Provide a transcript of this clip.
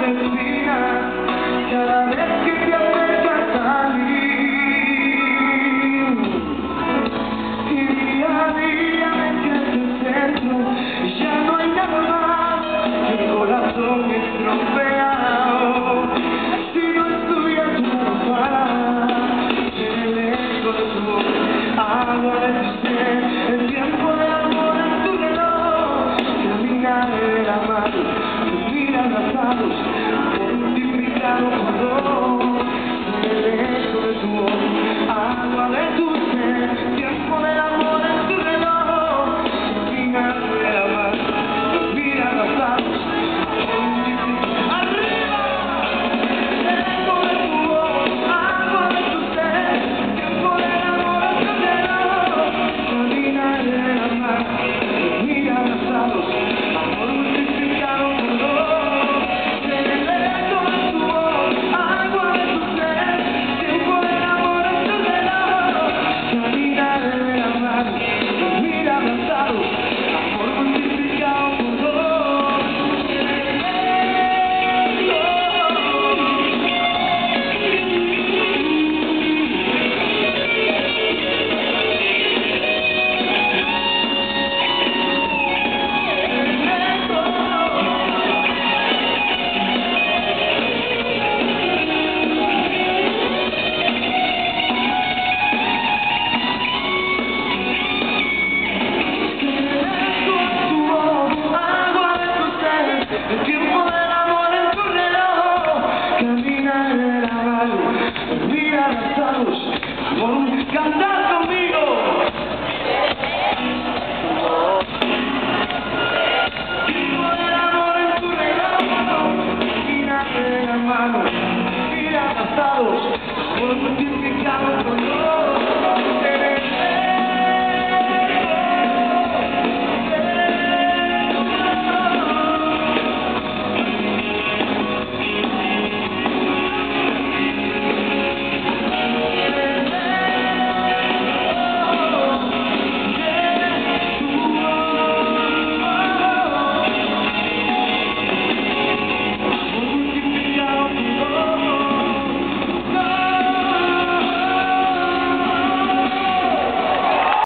asesinas cada vez que te acercas a mí. Y día a día me quedo dentro y ya no hay nada más que el corazón estropeado. Si no estoy a tu par, el eco de tu voz, agua de tu ser, el tiempo del amor en tu reloj, caminar de la mano, vivir abrazados, multiplicado por dos, el eco de tu voz, agua de tu ser, tiempo del amor en tu reloj, caminar de la mano, vivir abrazados, arriba, el eco de tu voz, agua de tu ser, tiempo del amor en tu reloj, caminar de la mano, vivir abrazados, amor multiplicado por dos, el eco de tu voz, agua de tu ser, tiempo del amor en tu reloj, caminar de la mano, vivir abrazados, amor multiplicado por dos, el el tiempo del amor en tu reloj, caminar de la mano, vivir abrazados, amor, cantar conmigo. Tiempo del amor en tu reloj, caminar de la mano, vivir abrazados, amor multiplicado por dos.